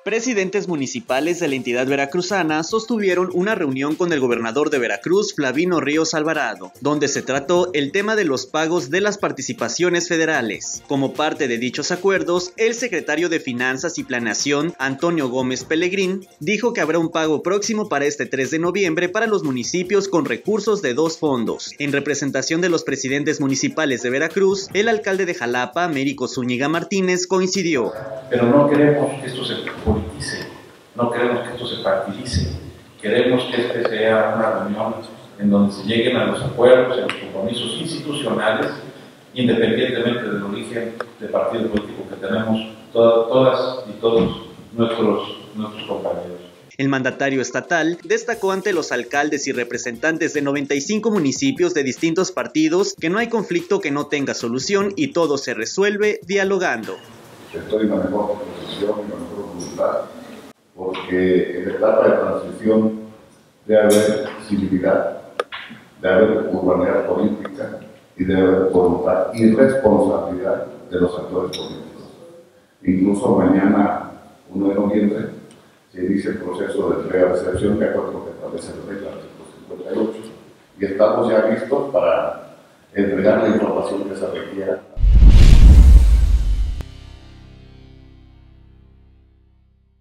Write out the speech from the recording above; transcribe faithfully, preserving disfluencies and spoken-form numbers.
Presidentes municipales de la entidad veracruzana sostuvieron una reunión con el gobernador de Veracruz, Flavino Ríos Alvarado, donde se trató el tema de los pagos de las participaciones federales. Como parte de dichos acuerdos, el secretario de Finanzas y Planeación, Antonio Gómez Pelegrín, dijo que habrá un pago próximo para este tres de noviembre para los municipios con recursos de dos fondos. En representación de los presidentes municipales de Veracruz, el alcalde de Jalapa, Américo Zúñiga Martínez, coincidió. Pero no queremos que esto se politice, no queremos que esto se partidice, queremos que este sea una reunión en donde se lleguen a los acuerdos, a los compromisos institucionales, independientemente del origen de partido político que tenemos to todas y todos nuestros, nuestros compañeros. El mandatario estatal destacó ante los alcaldes y representantes de noventa y cinco municipios de distintos partidos que no hay conflicto que no tenga solución y todo se resuelve dialogando. Estoy en la mejor posición y la mejor voluntad, porque en la etapa de transición debe haber civilidad, debe haber urbanidad política y debe haber voluntad y responsabilidad de los actores políticos. Incluso mañana, uno de noviembre, se inicia el proceso de entrega-recepción de acuerdo que establece el regla artículo cincuenta y ocho y estamos ya listos para entregar la información que se requiera.